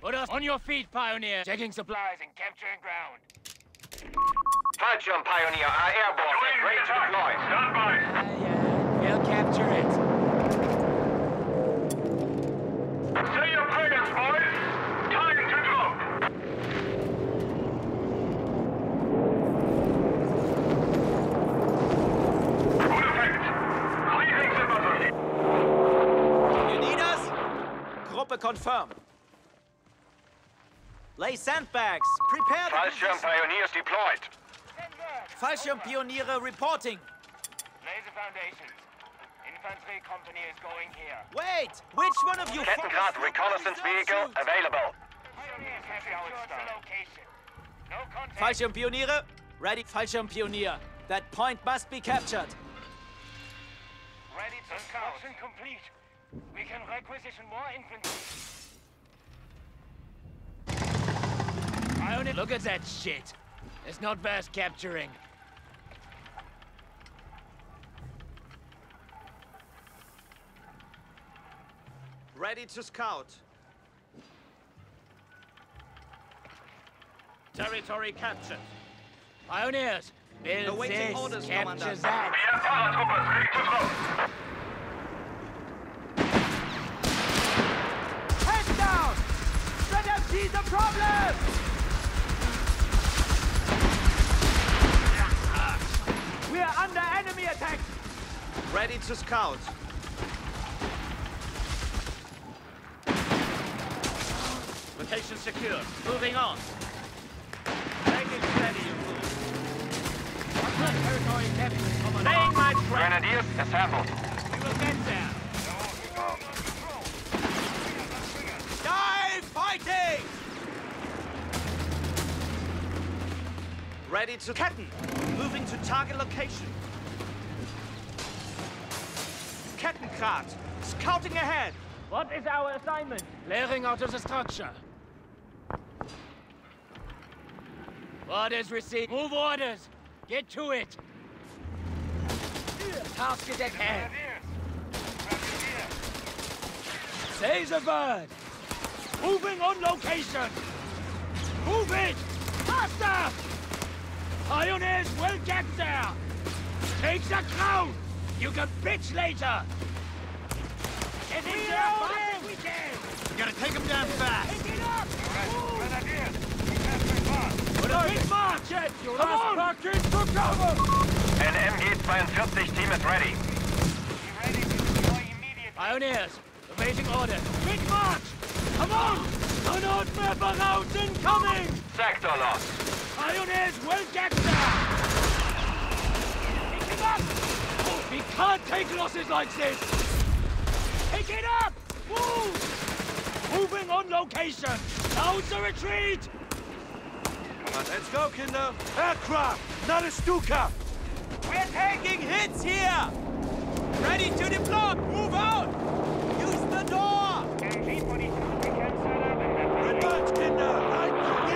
Put us on your feet, Pioneer. Checking supplies and capturing ground. Fallschirm Pioneer are airborne and ready to deploy. Stand by. Yeah, we'll capture it. Say your prayers, boys. Time to drop. Good effect. Leaving the battle. You need us? Gruppe confirmed. Lay sandbags. Prepare the Fallschirm Pioneers deployed. Fallschirmpioniere reporting. Lay the foundations. Infantry company is going here. Wait! Which one of you... Kettengrad reconnaissance vehicle available. Pioneer capture the location. No contact. Fallschirmpioniere, ready. Fallschirmpionier. That point must be captured. Ready to scout. Construction complete. We can requisition more infantry. Pioneer, look at that shit. It's not worth capturing. Ready to scout. Territory captured. Pioneers, build Awaiting this, orders, capture Commandant. that. Mehr Paratroopers ready to drop. Head down! Let them see the problem! We are under enemy attack! Ready to scout. Location secure. Moving on. Making ready. Territory captured. Laying my trap. Grenadiers assembled. We will get there. Die fighting! Ready to Ketten. Moving to target location. Kettengrad. Scouting ahead. What is our assignment? Clearing out of the structure. Orders received. Move orders. Get to it. Task is at hand. Say the word. Moving on location. Move it. Faster. Pioneers will get there. Take the crown. You can bitch later. Get in there fast as we can. We gotta take them down fast. Pick it up. Grenadiers, capturing fast. Put a big march in. Come on. Back into cover. An MG-42 team is ready. Be ready to deploy immediately. Pioneers, awaiting orders. Big march. Come on. Granatwerfer incoming. Sector lost. Pioneers will get there. Pick him up. Oh, we can't take losses like this. Pick it up. Move. Moving on location. Now's the retreat. Let's go, Kinder. Aircraft, not a Stuka. We're taking hits here. Ready to deploy. Move out. Use the door. MG-42, we can set up and Advance, Kinder. Right,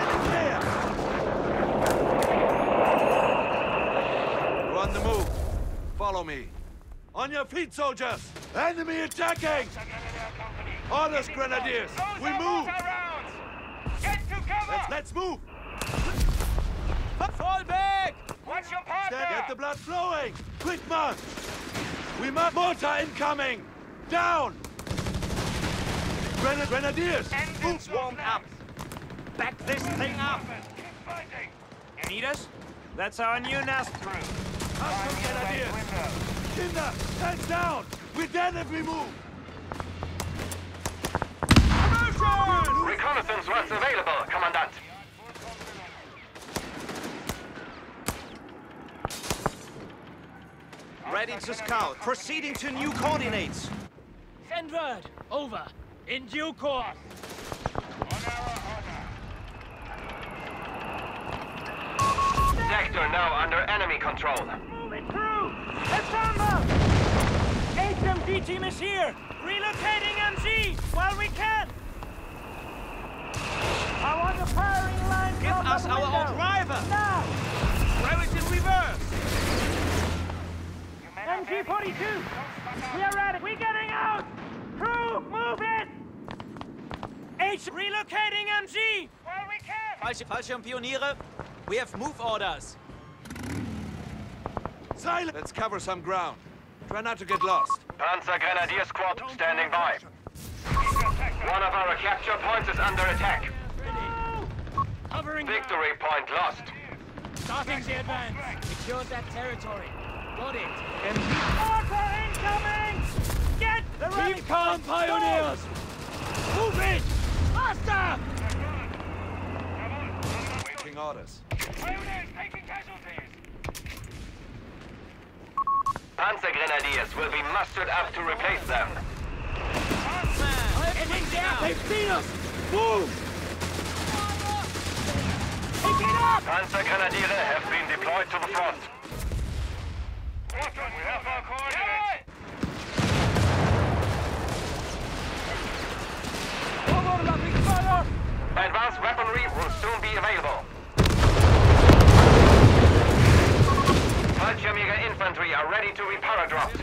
we're on the move. Follow me. On your feet, soldiers. Enemy attacking. Orders, grenadiers. We move. Get to cover. Let's move. Fall back. Watch your partner. Get the blood flowing. Quick march. We must mortar incoming. Down. Grenadiers. Engines warmed up. Back this thing up. You need us? That's our new nest crew. Up, grenadiers. Kinder, hands down. We're dead if we move. Reconnaissance was available, Commandant. Ready to scout. Proceeding to new coordinates. Send word. Over. In due course. Sector now under enemy control. Move it through. Assemble. HMG team is here. Relocating MG while we can. I want the firing line. Give us our own driver. Now. Throw it in reverse. MG-42. We are ready. We're getting out. Crew, move it. Relocating MG! Where we can! Fallschirmpioniere, we have move orders. Silence! Let's cover some ground. Try not to get lost. Panzer Grenadier Squad standing by. One of our capture points is under attack. Covering Victory point lost. Starting the advance. Secured that territory. Got it. Mortar incoming! Get the Keep calm, pioneers! Move it! Faster! Waiting orders. Pioneers taking casualties! Panzer Grenadiers will be mustered up to replace them. They've seen us! Move! Pick it up! Panzer Grenadiere have been deployed to the front. We have our coordinates! Overlapping fire! Advanced weaponry will soon be available. Fallschirmjäger infantry are ready to be paradropped.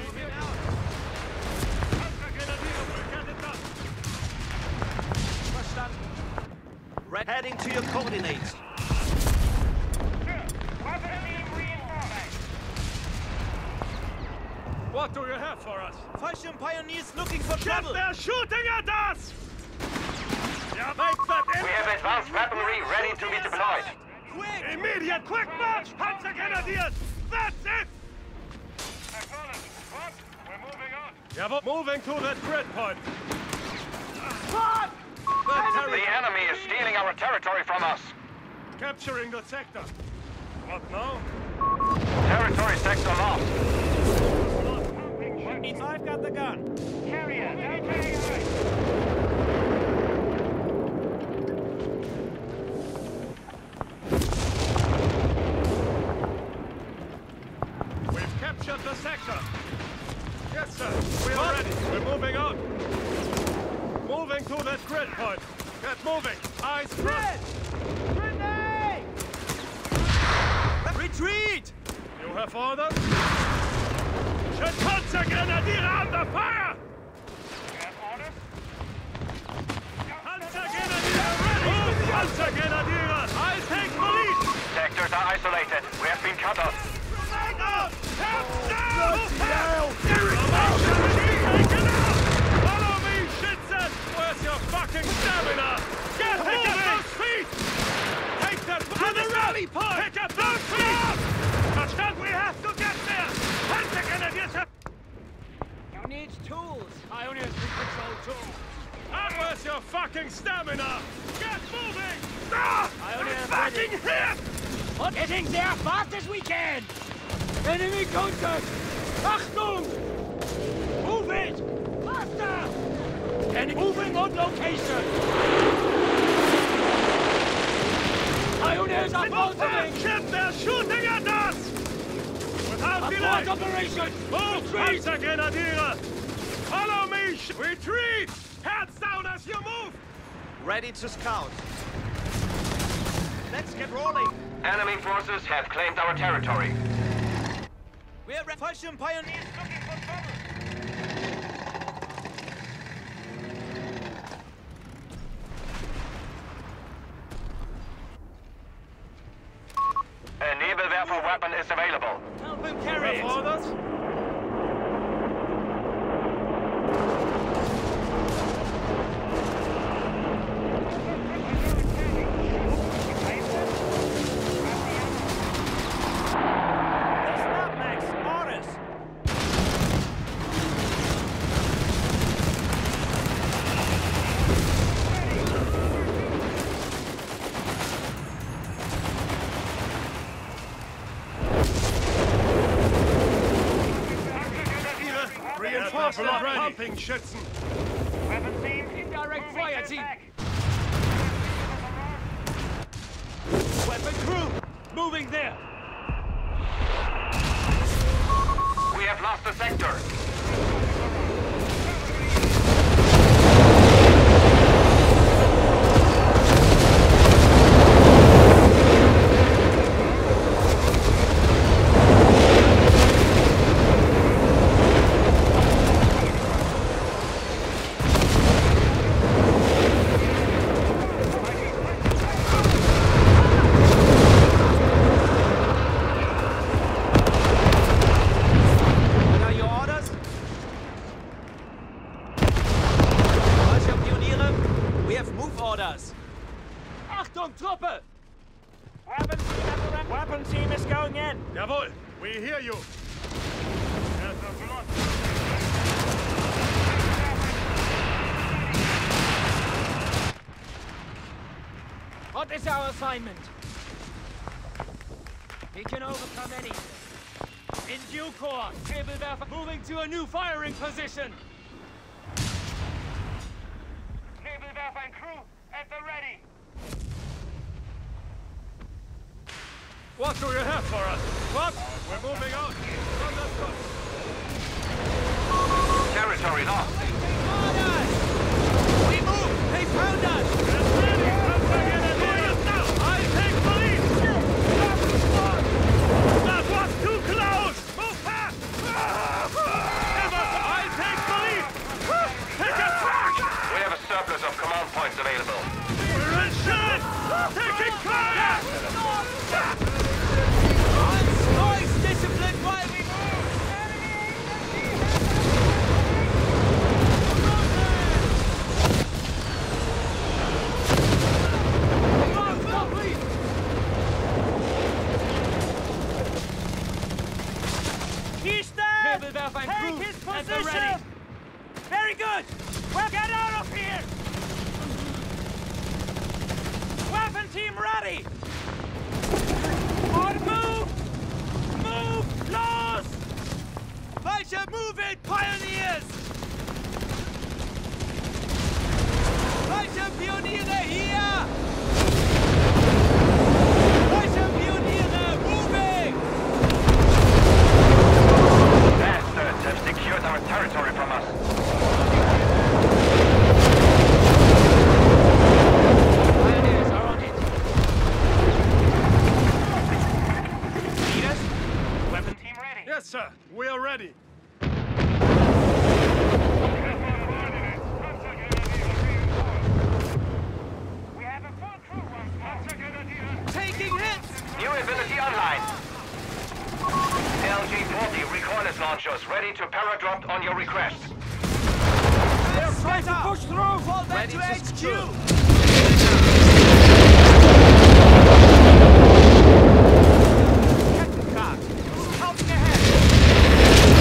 Heading to your coordinates. Weapon team reinforcing! What do you have for us? Fallschirm pioneers looking for trouble. They're shooting at us! Make that We have advanced weaponry ready to be deployed. Quick! immediate quick march! Panzer Grenadiers! That's it! Acknowledged. What? We're moving on. Yeah, but moving to that grid point. The enemy is stealing our territory from us. Capturing the sector. What now? Territory sector lost. I've got the gun. Carrier, now taking right. We've captured the sector. Yes, sir. We're ready. We're moving on. Moving to that grid point. Get moving. Eyes front. Grenade! Retreat! You have orders? Panzer Grenadier under fire! We have orders? Panzer Grenadier ready! Move, Panzer Grenadier! I take the lead! Sectors are isolated. We have been cut off. Take out! Help down! Taken out! Follow me, Schützen! Where's your fucking stamina? Get moving! Those feet! Take them to the rally point! Pick up those feet! Verstand, we have to get there! Panzer Grenadiers have... You need tools. Pioneers, we control too. And where's your fucking stamina? Get moving! Ah! Pioneers Fucking hit! Getting there fast as we can! Enemy contact! Achtung! Move it! Faster! Enemy moving on location! Pioneers are moving! Shit, they're shooting at us! Without delay! Operation! Move, Panzer Grenadier! Follow me! Retreat! Heads down as you move! Ready to scout. Let's get rolling. Enemy forces have claimed our territory. We're Fallschirm pioneers looking for trouble. A Nebelwerfer weapon is available. Help him carry it. Orders? Listen up, Max. Orders. Reinforcement ready. Pumping, Schützen. Weapon team, Indirect fire team. attack. Weapon crew. Moving there. We have lost the sector. have move orders. Achtung, Truppe! Weapon team is going in. Jawohl, we hear you. What is our assignment? We can overcome anything. In due course, Nebelwerfer moving to a new firing position. Nebelwerfer and crew at the ready. What do you have for us? What? We're moving out. Territory lost. Orders! We move! They found us! I'll take the lead! That was too close! Move fast! I'll take the lead! Take a track! We have a surplus of command points available. We're in shot! Taking fire! Noise discipline while we move! He's there! Nebelwerfer and Take crew his at the position! ready. Very good! Well, get out of here! Weapon team ready! On move! Move! Los! Falscher, move it, pioneers! Falscher Pioniere hier! Falscher Pioniere moving! Bastards have secured our territory from us. Pioneers are on it. Leaders, weapon team ready. Yes, sir. We are ready. We have a full crew once more. Taking hits! New ability online. LG-40 recoilless launchers ready to paradrop on your request. They're trying to push through! Fall back Ready to to secure. HQ! Captain Cart, scouting ahead!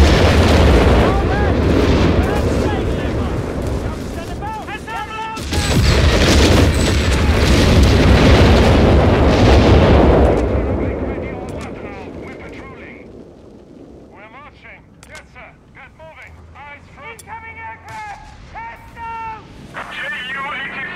We're patrolling. We're marching. Yes, sir. Get moving. Eyes front. Incoming aircraft! Heads down! JU-83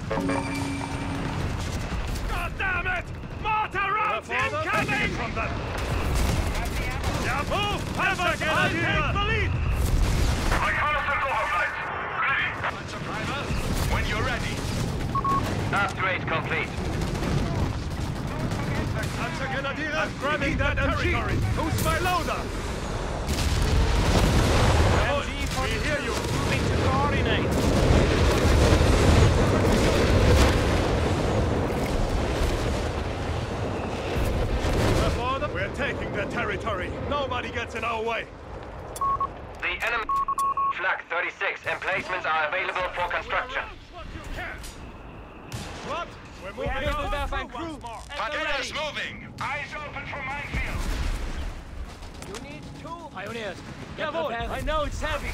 God damn it! Mortar rounds incoming! From them. Yeah, move! I'll take the lead! Reconnaissance overflight. Ready. When you're ready. Upgrade complete. I'm grabbing that territory. Who's my loader? We hear you. Moving to coordinate. We're taking the territory. Nobody gets in our way. The enemy Flak 36 emplacements are available for construction. What? We're We moving have out. Wilhelm crew. Pagetta's moving. Eyes open for minefield. You need two. Pioneers, Jawohl, I know it's heavy.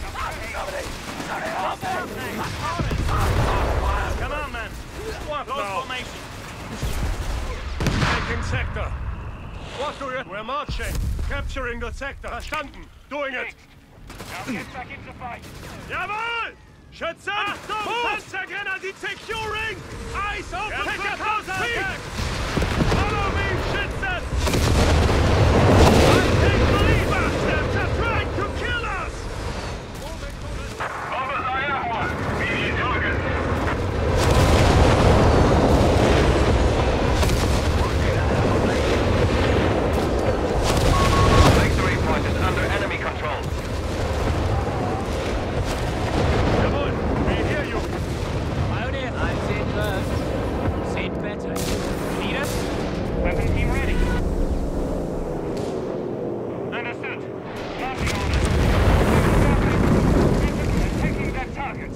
Come on, man. What Close now? formation. Taking sector. What do you... We're marching. Capturing the sector. Verstanden. Doing it. Now get back into fight. Jawohl! Schützen! Achtung! Panzergrenadier die securing! Eyes open for counter-attack! Follow me, Schützen! I take the lead, bastards! They're trying to kill us! Overfire 1. We need targets. Victory point is under enemy control. Jawohl! We hear you! Pioneer, I've seen first. Seen better. Need us? Weapon team ready. Understood. Marching orders. Taking that target.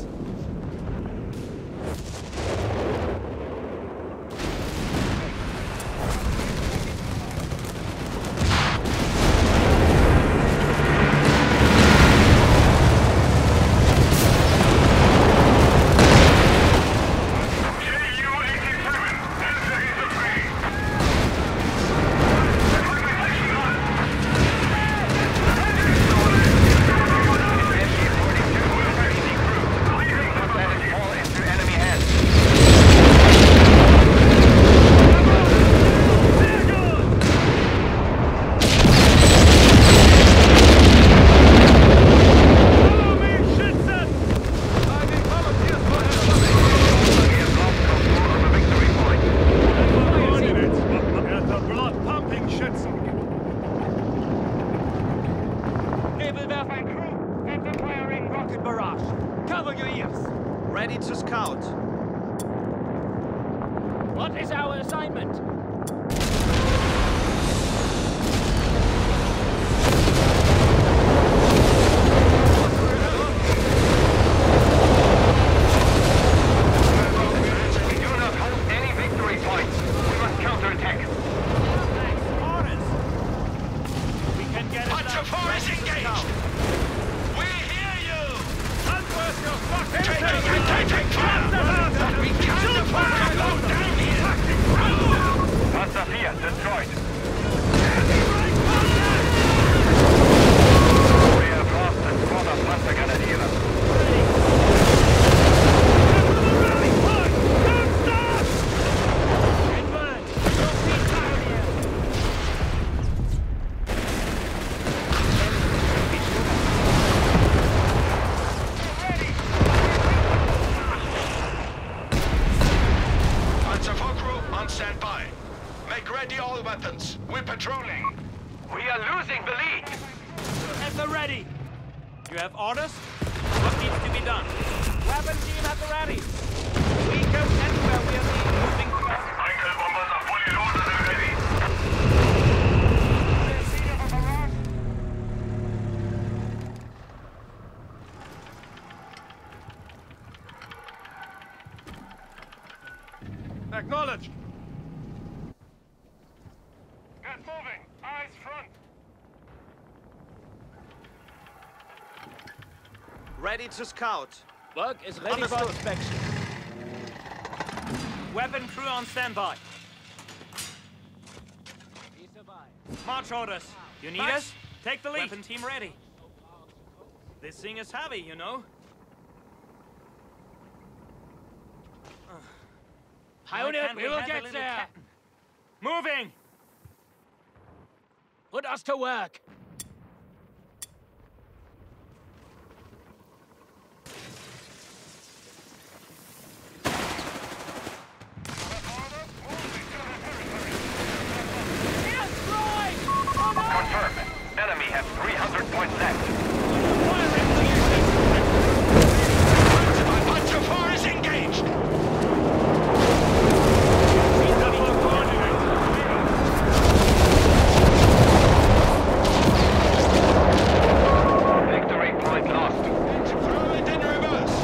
Ready to scout. What is our assignment? We do not hold any victory points. We must counterattack. Orders. We can get it Bunch done. of fours Ready to engaged. scout. We hear you! Unburst your fucking Taking fire! We can't afford to go down here! Panzer 4 destroyed. We have lost a squad of Panzergrenadiere. Panzer IV crew on standby. Make ready all weapons. We're patrolling. We are losing the lead. At the ready. You have orders? What needs to be done? Weapon team at the ready. We go anywhere we are being moving fast. Einkelbombers are fully loaded and ready. Scene of a barrage. Acknowledged. Get moving. Eyes front. Ready to scout. Work is ready for Understood. inspection. Weapon crew on standby. We survive. March orders. You need March. us? Take the lead. Weapon team ready. This thing is heavy, you know. Pioneer, we will get there. Moving! Put us to work. Confirmed. Enemy has 300 points left. Panzer IV is engaged! Victory point lost. Throw it in reverse!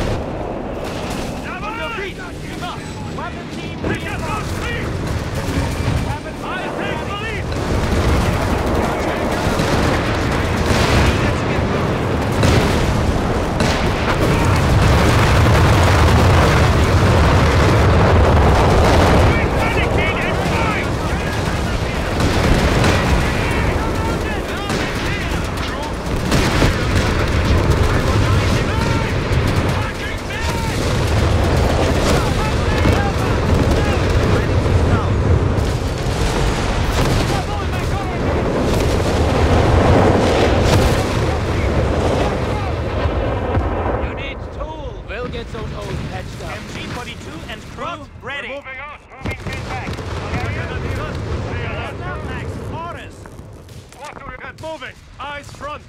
Weapon team, reinforced! I take the lead! MG-42 and crew ready. Moving out. Moving feedback. Max, orders. What do we Get moving! Eyes front!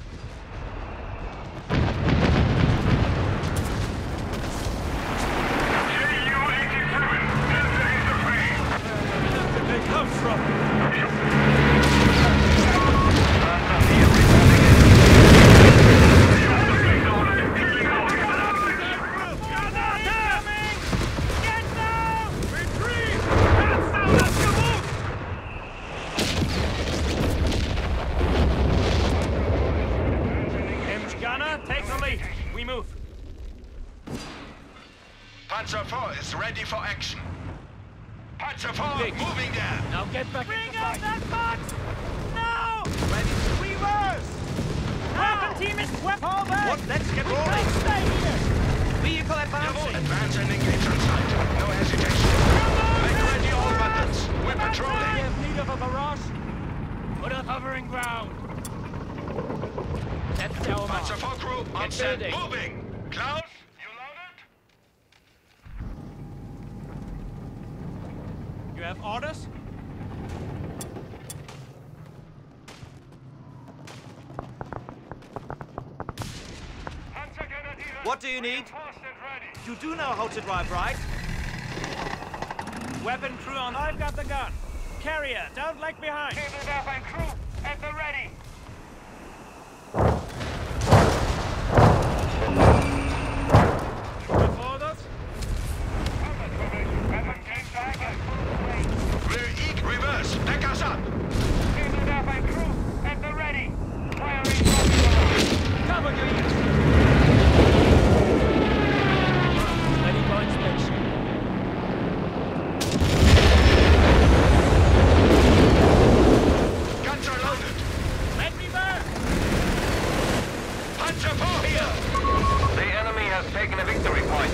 They come from! Retreat! Hands down, let's go move! Gunner, take the lead. We move. Panzer IV is ready for action. Panzer IV moving there! Now get back in the fight. that box! No! Ready to reverse! Weapon team is hold back! What? Let's get rolling! Stay here! Vehicle advancing! Advance and engage on sight. No hesitation. Make ready all weapons. We're patrolling. We have need of a barrage. Put a hovering ground. That's our mark. Panzer IV crew on Get set. building. Moving. Klaus? You loaded? You have orders? What do you need? You do know how to drive, right? Weapon crew on. I've got the gun. Carrier, don't lag behind. Cable up and crew at the ready. With orders? Weapon came back at full range. We're eager. Reverse. Back us up. Cable up and crew at the ready. Firing. Cover your ears. Ready for inspection. Guns are loaded. Let me back. Panzer IV here. The enemy has taken a victory point.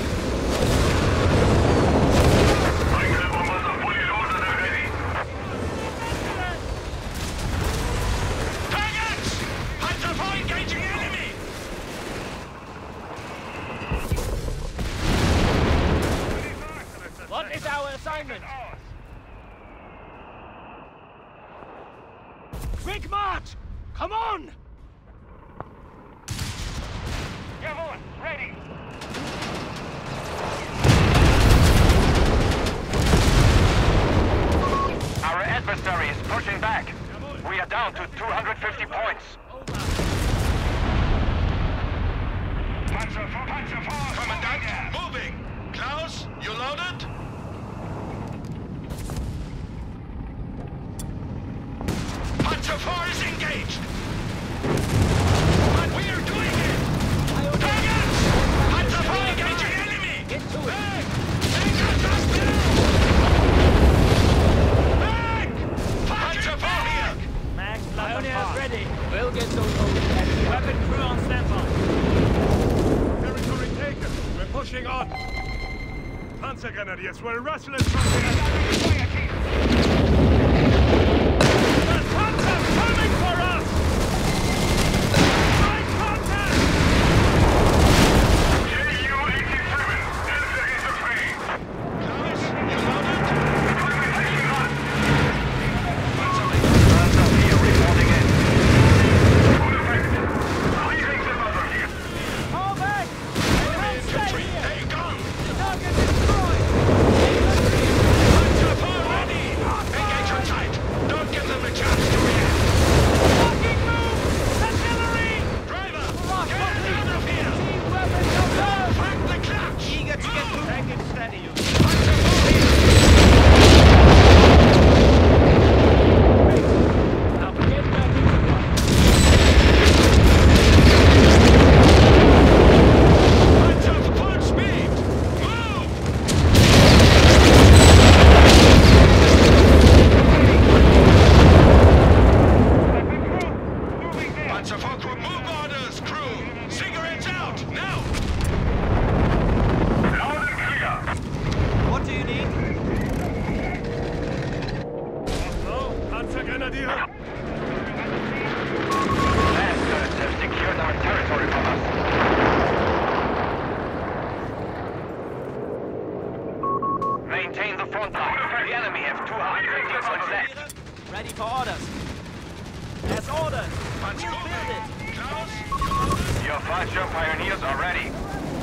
Targets! Panzer IV engaging enemy. What is our assignment? Quick march! Come on! Jawohl, ready. Our adversary is pushing back. We are down to 250 points. Panzer IV. Commandant, moving. Klaus, you loaded? Panzer IV is engaged. But we are doing it. Targets! Panzer IV engaging enemy. Get to it! Back! Take us up now! Back! Panzer IV here! Max, Pioneers ready. We'll get those old Weapon crew on standby. Territory taken. We're pushing on. Panzergrenadier Guess we're rustling something. The Panzer's coming for us! Right contact! KU-87, 10 seconds of speed. Klaus, you loaded? Panzer here reporting in. Full effect. Leaving the mother here. Fall back! Enemy infantry, they go! Target destroyed! Panzer fire ready! Engage on tight. Don't give them a chance to react. Fucking move! Artillery! Driver, get out of here! Team weapons are down! Crack the clutch! Eager to get moving. Take it steady, you. Panzer fire here! Now get back into the Panzer full speed! Move! Moving there. Panzerfolk, move orders, crew! Cigarettes out, now! Loud and clear! What do you need? Oh, Panzergrenadier! Bastards have secured our territory from us. Maintain the front line. The enemy have 200 vehicles left. Ready for orders. As ordered. We'll build it. Klaus, Your Fallschirm pioneers are ready.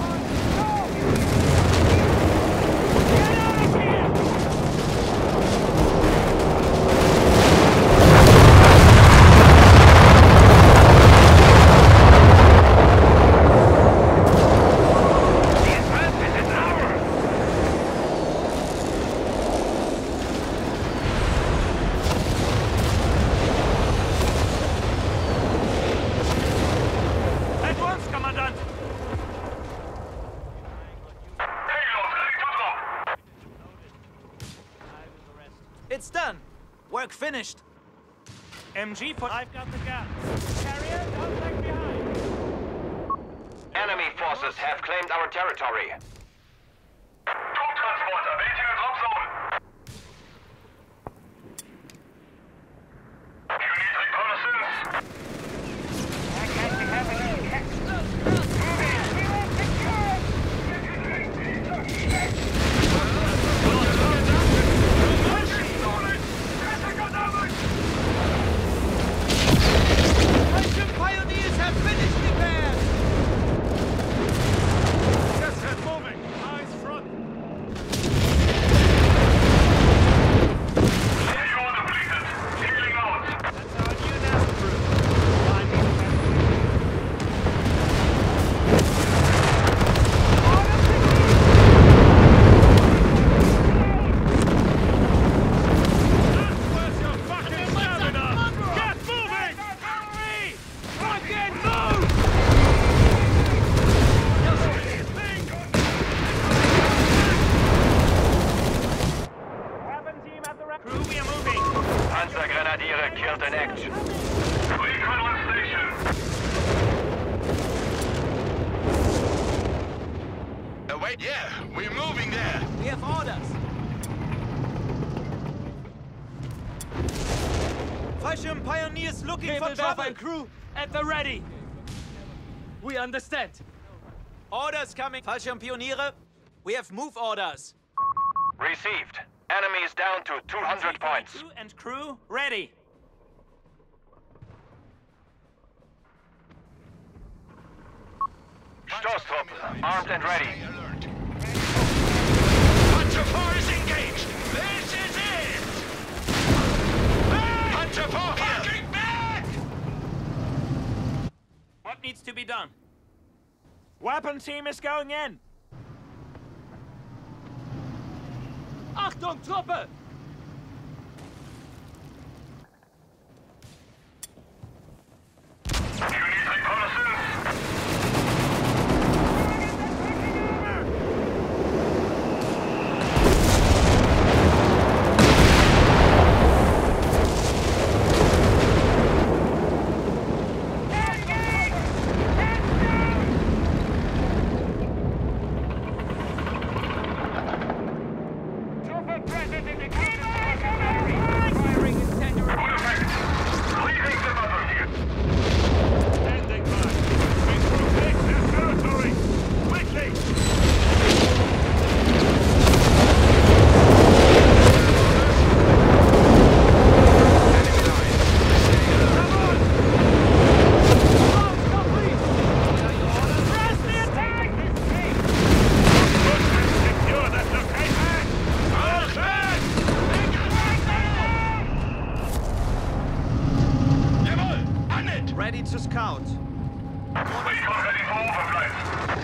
The advantage is ours. At once, Commandant! payload ready to drop! It's done. Work finished. MG for... I've got the gun. Carrier, don't lag behind. Enemy forces have claimed our territory. Two transporter waiting in drop zone! You need reconnaissance? I can't be having any text. Move in. We will secure it. Russian pioneers have finished repairs. Just head moving! Eyes front! You're depleted! Healing out! That's our new nav crew. Find me the Where's your fucking stamina? Get moving! Fucking move! weapon team at the ready. Crew, we are moving! Panzergrenadiere killed in action. Recon on station! Wait, yeah, we're moving there! We have orders. Fallschirm pioneers looking for Cablewerfer trouble. and crew at the ready. We understand. Orders coming. Fallschirm Pioniere. We have move orders. Received. Enemy is down to 200 points. Crew and crew ready. Stoßtruppen, armed and ready. Alert! Panzer IV is engaged! This is it! Panzer IV fucking back! What needs to be done? Weapon team is going in! Achtung, Truppe! You need reconnaissance? scout. Recon ready for overflight.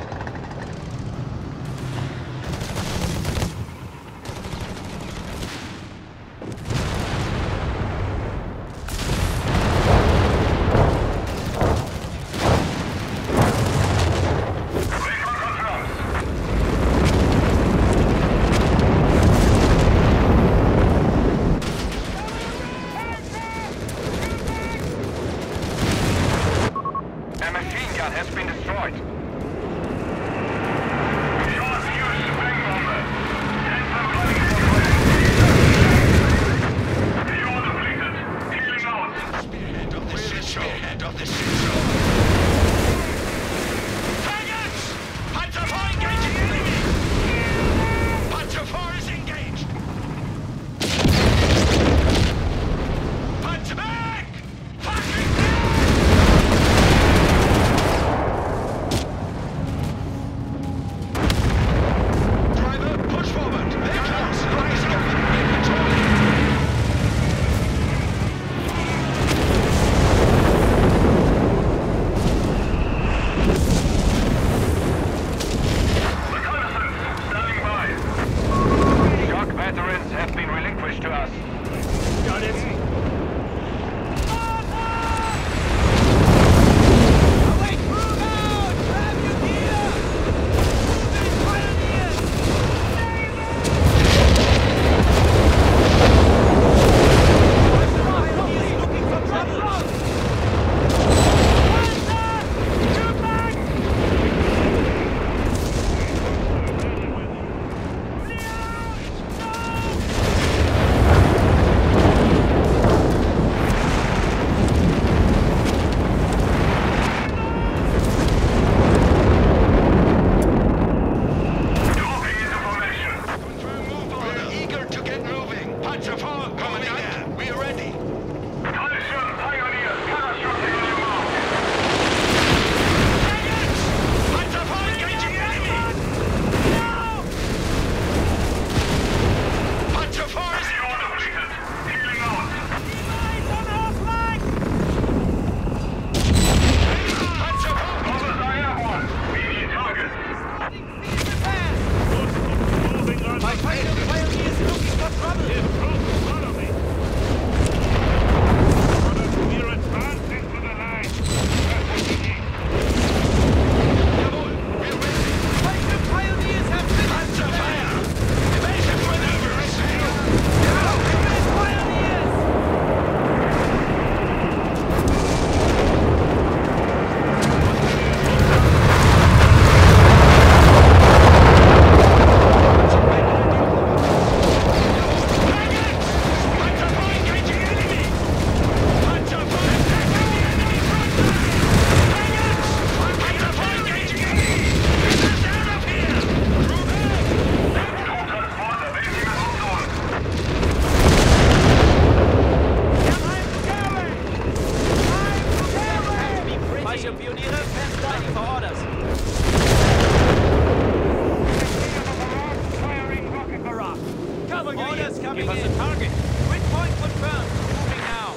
Give us a target. Grid point confirmed. Moving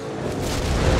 now.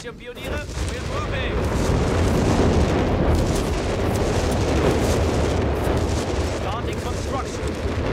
Fallschirmpioniere, we're moving! Starting construction.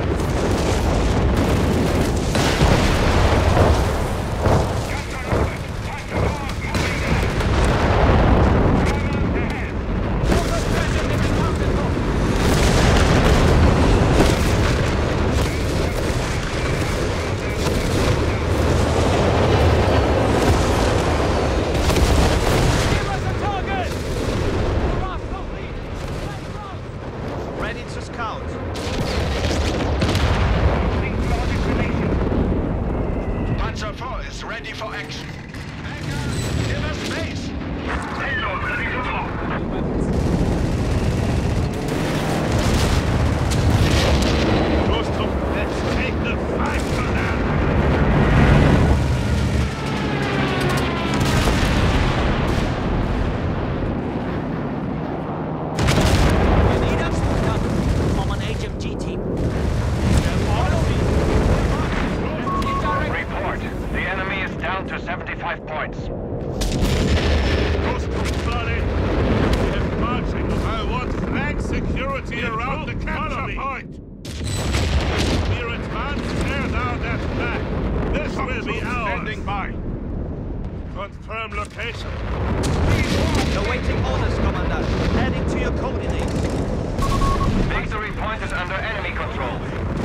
Confirm location. Awaiting orders, Commander. Heading to your coordinates. Victory point is under enemy control.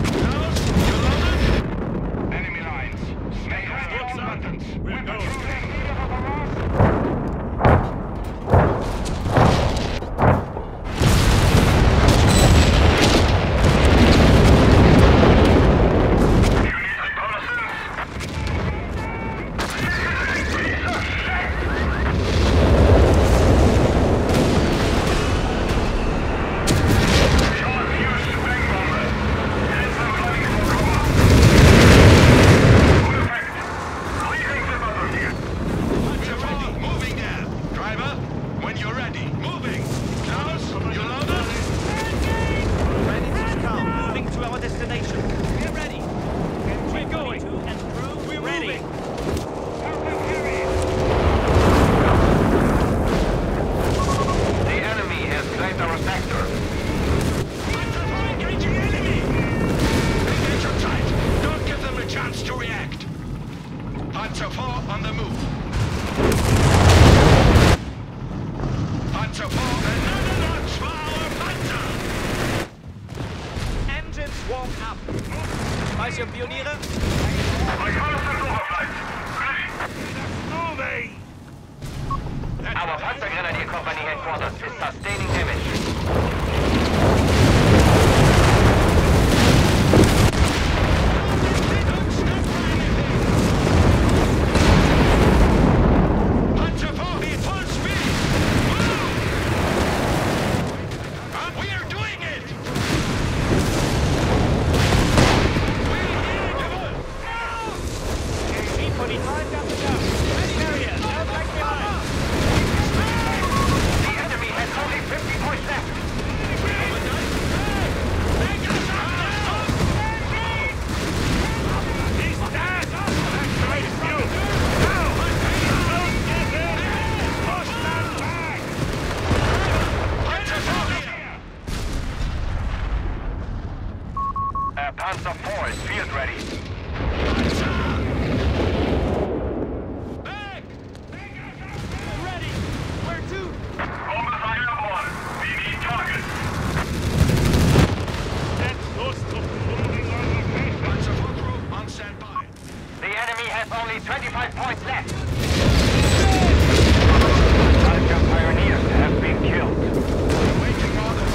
Enemy lines. Make all buttons. We're going. Panzer IV on the move. Panzer IV, another notch for our Panzer! Engines warm up. Fallschirmpioniere. Our Panzer Grenadier Company headquarters is sustaining damage. Panzer IV is field ready. Back! Ready! Where to? Open fire on. We need target. That's Gustav moving on location. Panzer IV crew on standby. The enemy has only 25 points left. Falcon pioneers have been killed. Waiting orders.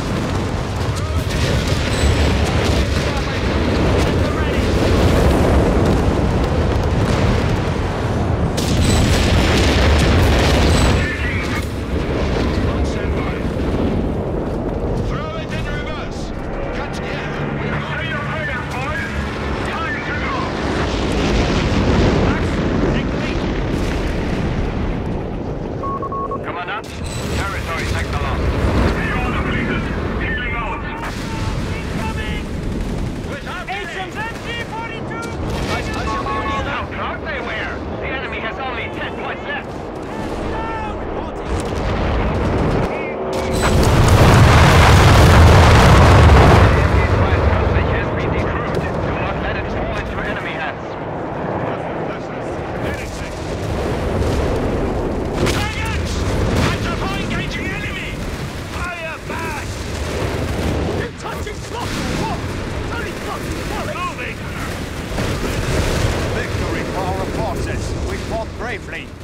fought bravely.